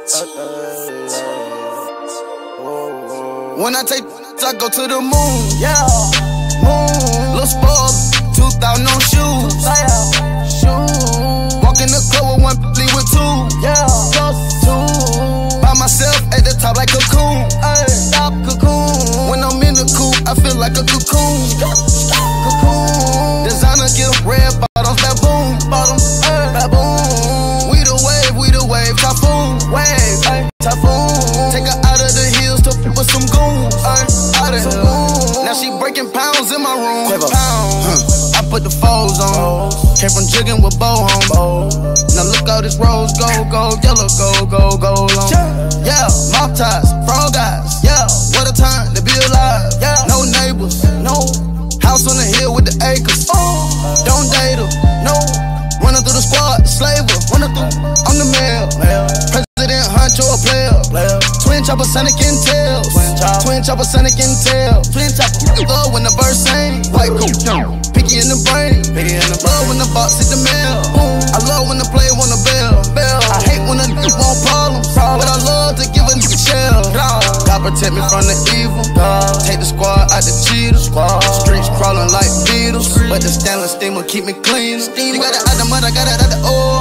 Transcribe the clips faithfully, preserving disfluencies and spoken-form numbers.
When I take, I go to the moon. Yeah, moon. Lil' spoiled, two thousand on shoes. Shoes. Walk in the club with one, leave with two. Yeah, just two. By myself at the top like a cocoon. Ay, stop cocoon. When I'm in the coop, I feel like a cocoon. Cocoon. Designer get red bottoms, baboon. Bottoms, ay, baboon. We the wave, we the wave, typhoon. Wave, ay, typhoon. Take her out of the hills to with some goons. Ay, out of here. Now she breaking pounds in my room. Pounds. Huh. I put the foes on. Came from jigging with Bo home. Now look how this rose go, go, yellow, go, go, go long. Yeah, mouth ties, frog eyes. Yeah, what a time to be alive. Yeah, no neighbors, no house on the hill with the acres. Don't date her, no. Running through the squad, slave her. Running through, I'm the mail. President Huncho a player. Twin chopper, Sonic and Tails. Twin chopper, Sonic and Tails. Twin chopper, love when the verse sing. White coat, picky in the brain. Love when the box hit the mail. I love when the play want a bell. I hate when a nigga want problems, but I love to give a nigga shell. God protect me from the evil. Take the squad out the cheaters. Streets crawling like beetles, but the stainless steamer keep me clean. You got it out the mud, I got it out the oil.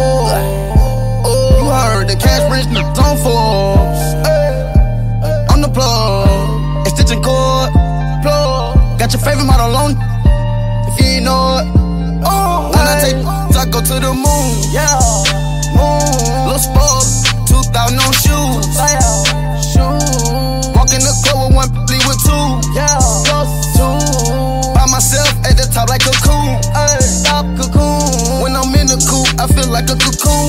You heard the cash rich on Forbes. On the plug, it's stitching cord. Got your favorite model on, if you ain't know it. When I take, I go to the moon. Yeah, moon. Lil' spoiled, two thousand on shoes. Walk in the club with one, leave with two. Yeah, just two. By myself at the top like a cocoon. Ay, stop cocoon. When I'm in the coop, I feel like a cocoon.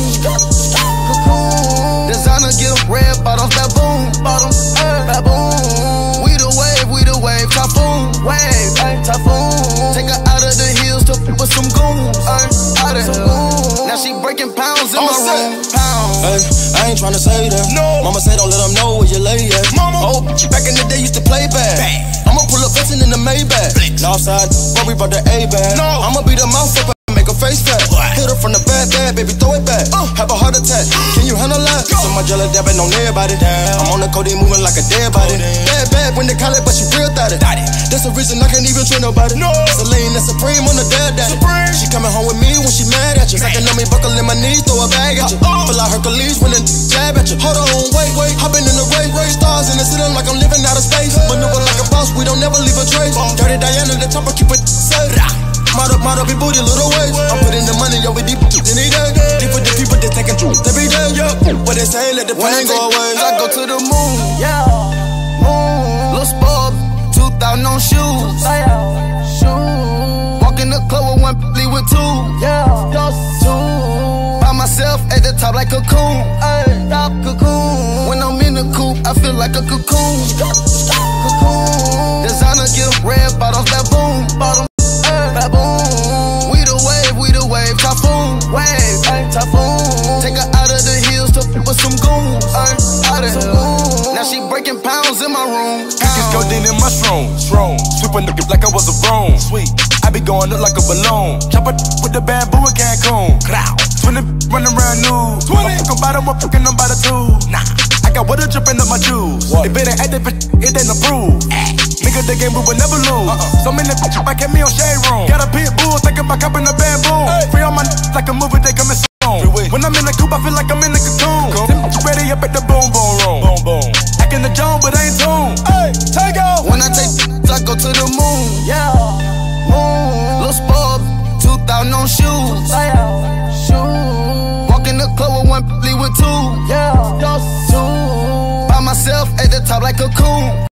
Cocoon. Designer get red bottoms, baboon. Bottoms, ay, baboon. We the wave, we the wave, typhoon. Wave, ay, typhoon. Take her out of the hills to with some goons. Ay, out of here. Now she breaking pounds in my room. Pounds. Hey, I ain't tryna say that. No. Mama said don't let them know where you lay at. Mama. Oh, back in the day used to play bad. Bad. I'ma pull up flexing in the Maybach. Northside, where we brought the A-bag. No. I'ma beat her mouth up and make her face fat. Hit her from the bad, bad, baby, throw it back. Uh. Have a heart attack. Can you handle that? So my jelly dabbing on everybody. Damn. I'm on the codeine moving like a dead body. Bad, bad, when they call it, but she real thotty. That's the reason I can't even trust nobody. No. Celine, that's Supreme on the dad daddy. Supreme. She coming home with me when she mad at you. Sucking on me, buckle in my knees, throw a bag at you. Uh. Feel like Hercules when they jab at you. Hold on, wait, wait. Hopping in the race, race stars in the ceiling like I'm living out of space. Maneuver like a boss, we don't never leave a trace. Dirty Diana, the top, I keep it safe. Model, model, be booty, little ways. I'm putting the money over deep in the day. Deep with the people, they taking truth every day. What they say, let the pain go away. I go to the moon. Yeah, moon. Lil' spoiled, two thousand on shoes. Shoes. Walk in the club with one, leave with two. Yeah, just two. By myself at the top like a cocoon. Ay, stop cocoon. When I'm in the coop, I feel like a cocoon. Cocoon. Designer get red bottoms, baboon. Bottoms. Baboon. We the wave, we the wave, typhoon. Wave, ay, typhoon. Take her out of the hills to with some goons. Ay, out of here. Now she breaking pounds in my room. Cookies, codeine, and mushroom. Strong. Sweeping the like I was a broom. Sweet. I be going up like a balloon. Chop it with the bamboo in Cancun. twenty running around new. twenty. I'm by them, I'm fucking them by the two. Nah. I got water dripping up my juice. They better act that bitch, it ain't approved. Nigga, the game we will never lose. Uh-uh. So many bitch back at me on Shade Room. Got a pit bull, thinking about copping a bamboo. Hey. Free all my n like a movie, they coming soon. When I'm in the coop, I feel like I'm in the cocoon. Cool. Ready up at the boom boom room. Boom boom. Acting the Jones, but I ain't tuned. Hey, take off. When I take, I go to the moon. Yeah, moon. Lil' spoiled, two thousand on shoes. Shoes. Walk in the club with one, leave with two. Yeah, just two. By myself at the top like a cocoon.